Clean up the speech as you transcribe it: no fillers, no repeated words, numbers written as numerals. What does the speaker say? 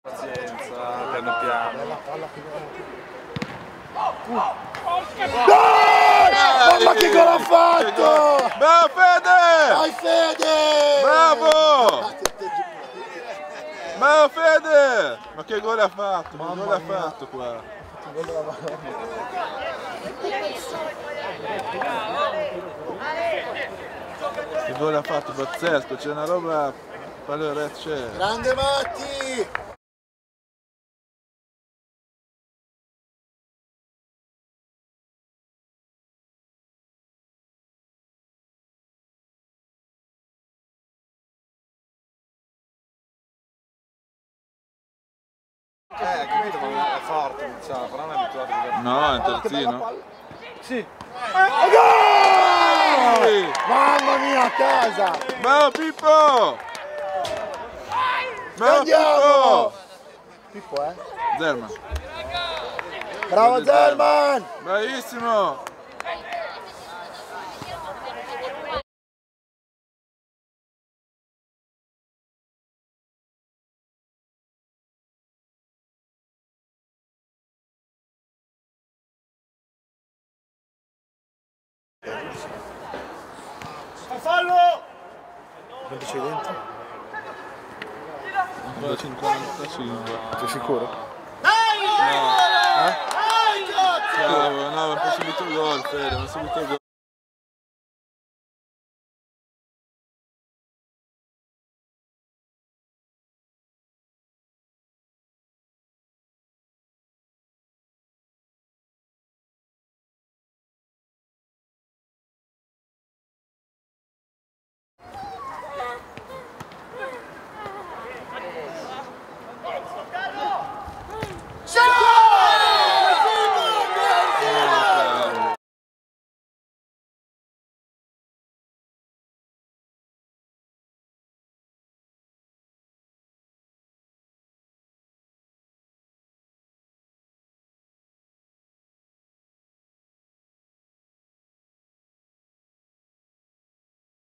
Pazienza, piano piano. Dai! Mamma che gol ha fatto! Bravo Fede! Vai Fede! Bravo! Bravo Fede! Ma che gol ha fatto? Che gol ha fatto qua? Che gol ha fatto? Pazzesco, c'è una roba... c'è. Grande Matti! Capito, ma è forte, diciamo, però non è abituato a No, è un terzino. Sì. Gol! Mamma mia, a casa! Bravo Pippo! Bravo Andiamo! Pippo! Pippo, Zerman. Bravo Zerman! Bravissimo! Fallo! Non c'è dentro? Ancora 55. Sei sicuro? Bravo, no, ma poi subito il gol, Fede, ma subito il gol.